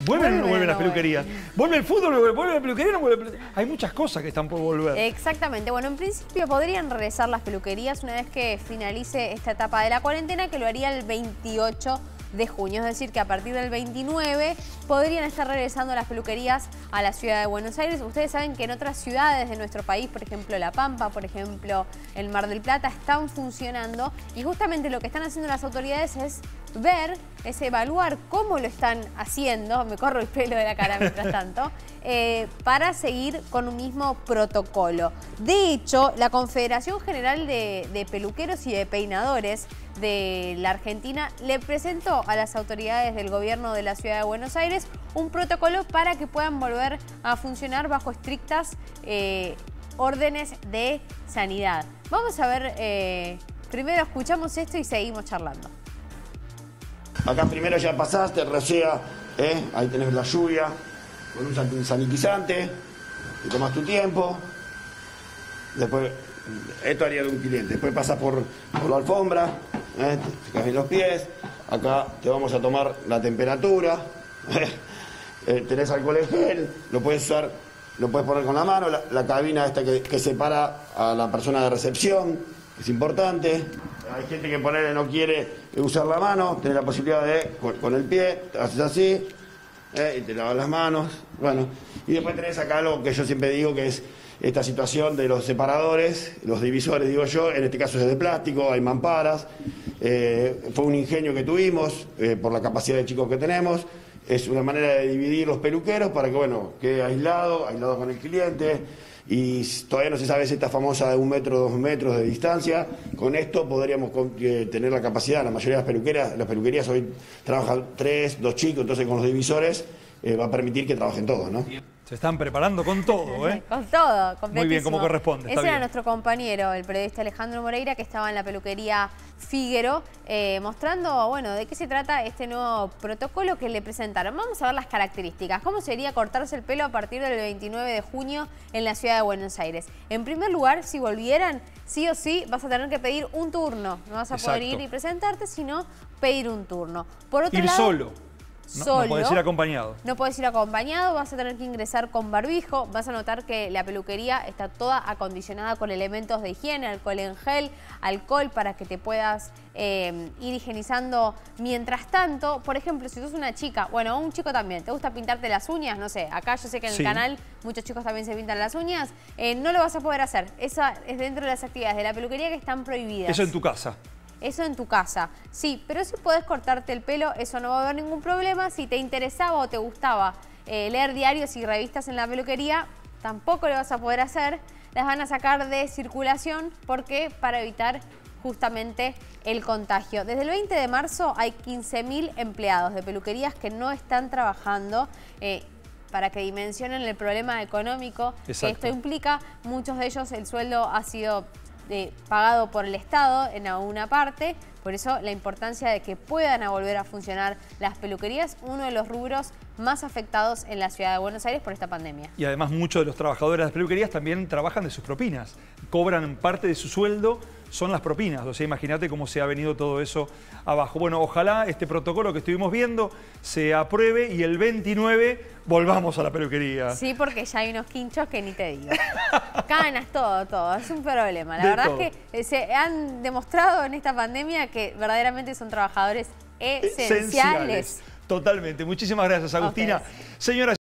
¿Vuelven o no vuelven las peluquerías? ¿Vuelve el fútbol? ¿Vuelve la peluquería o no vuelve la peluquería? Hay muchas cosas que están por volver. Exactamente. Bueno, en principio podrían regresar las peluquerías una vez que finalice esta etapa de la cuarentena, que lo haría el 28 de junio. Es decir, que a partir del 29 podrían estar regresando las peluquerías a la ciudad de Buenos Aires. Ustedes saben que en otras ciudades de nuestro país, por ejemplo La Pampa, por ejemplo el Mar del Plata, están funcionando. Y justamente lo que están haciendo las autoridades es ver, es evaluar cómo lo están haciendo, me corro el pelo de la cara mientras tanto, para seguir con un mismo protocolo. De hecho, la Confederación General de Peluqueros y de Peinadores de la Argentina le presentó a las autoridades del gobierno de la ciudad de Buenos Aires un protocolo para que puedan volver a funcionar bajo estrictas órdenes de sanidad. Vamos a ver, primero escuchamos esto y seguimos charlando. Acá primero ya pasaste, rocea, ahí tenés la lluvia, con un sanitizante, te tomas tu tiempo. Después, esto haría de un cliente. Después pasas por la alfombra, te fijas en los pies. Acá te vamos a tomar la temperatura. Tenés alcohol en gel, lo puedes usar, lo puedes poner con la mano. La cabina esta que separa a la persona de recepción, es importante. Hay gente que no quiere usar la mano, tenés la posibilidad de, con el pie, te haces así, y te lavas las manos. Bueno, y después tenés acá algo que yo siempre digo, que es esta situación de los separadores, los divisores, digo yo, en este caso es de plástico, hay mamparas. Fue un ingenio que tuvimos, por la capacidad de chicos que tenemos. Es una manera de dividir los peluqueros para que, bueno, quede aislado con el cliente. Y todavía no se sabe si esta famosa de 1 metro, 2 metros de distancia. Con esto podríamos tener la capacidad. La mayoría de las peluquerías hoy trabajan 3, 2 chicos, entonces con los divisores va a permitir que trabajen todos, ¿no? Se están preparando con todo, ¿eh? Con todo, completísimo. Muy bien, como corresponde. Ese era nuestro compañero, el periodista Alejandro Moreira, que estaba en la peluquería Figuero, mostrando, bueno, de qué se trata este nuevo protocolo que le presentaron. Vamos a ver las características. ¿Cómo sería cortarse el pelo a partir del 29 de junio en la ciudad de Buenos Aires? En primer lugar, si volvieran, sí o sí vas a tener que pedir un turno. No vas a poder ir y presentarte, sino pedir un turno. Por otro lado, solo. No puedes ir acompañado. No puedes ir acompañado, vas a tener que ingresar con barbijo. Vas a notar que la peluquería está toda acondicionada con elementos de higiene, alcohol en gel, alcohol para que te puedas ir higienizando. Mientras tanto, por ejemplo, si sos una chica, bueno, un chico también, ¿te gusta pintarte las uñas? No sé, acá yo sé que en el canal muchos chicos también se pintan las uñas. No lo vas a poder hacer. Esa es dentro de las actividades de la peluquería que están prohibidas. Eso en tu casa. Eso en tu casa, sí, pero si podés cortarte el pelo, eso no va a haber ningún problema. Si te interesaba o te gustaba leer diarios y revistas en la peluquería, tampoco lo vas a poder hacer. Las van a sacar de circulación porque para evitar justamente el contagio. Desde el 20 de marzo hay 15.000 empleados de peluquerías que no están trabajando. Para que dimensionen el problema económico que esto implica, muchos de ellos el sueldo ha sido pagado por el Estado en alguna parte, por eso la importancia de que puedan volver a funcionar las peluquerías, uno de los rubros más afectados en la ciudad de Buenos Aires por esta pandemia. Y además muchos de los trabajadores de las peluquerías también trabajan de sus propinas, cobran parte de su sueldo, son las propinas, o sea, imagínate cómo se ha venido todo eso abajo. Bueno, ojalá este protocolo que estuvimos viendo se apruebe y el 29 volvamos a la peluquería. Sí, porque ya hay unos quinchos que ni te digo. Canas, todo, es un problema. La verdad es que se han demostrado en esta pandemia que verdaderamente son trabajadores esenciales. Totalmente. Muchísimas gracias, Agustina. Señoras